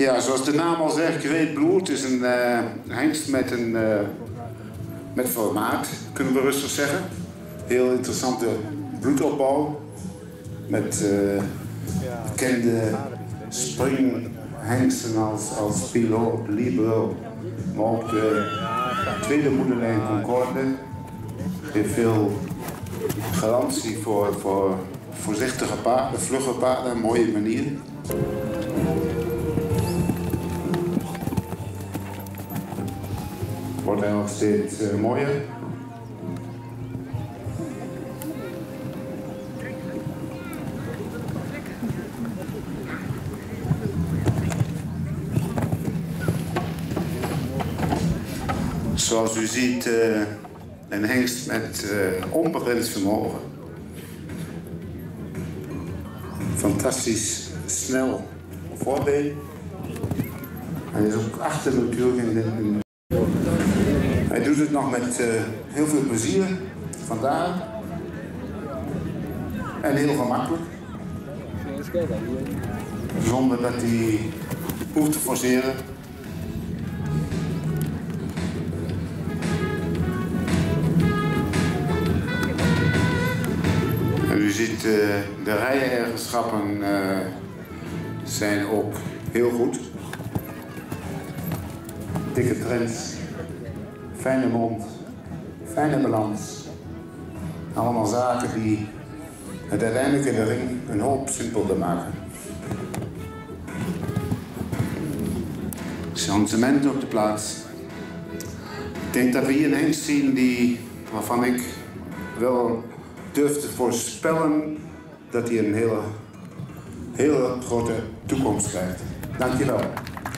Ja, zoals de naam al zegt, Great Blue. Het is een hengst met formaat, kunnen we rustig zeggen. Heel interessante bloedopbouw. Met bekende springhengsten als Pilot, Libero. Maar ook de tweede moederlijn Concorde. Heeft veel garantie voor voorzichtige paarden, vlugge paarden, een mooie manier. Wordt hij nog steeds mooier. Zoals u ziet, een hengst met onbegrensd vermogen. Fantastisch snel voorbeen. Hij is ook achter natuurlijk Hij doet het nog met heel veel plezier, vandaar. En heel gemakkelijk. Zonder dat hij hoeft te forceren. En u ziet de rijeigenschappen zijn ook heel goed. Dikke trends. Fijne mond, fijne balans. Allemaal zaken die het uiteindelijk in de ring een hoop simpelder maken. Changementen op de plaats. Ik denk dat we hier een hengst zien waarvan ik wel durf te voorspellen dat hij een hele grote toekomst krijgt. Dankjewel.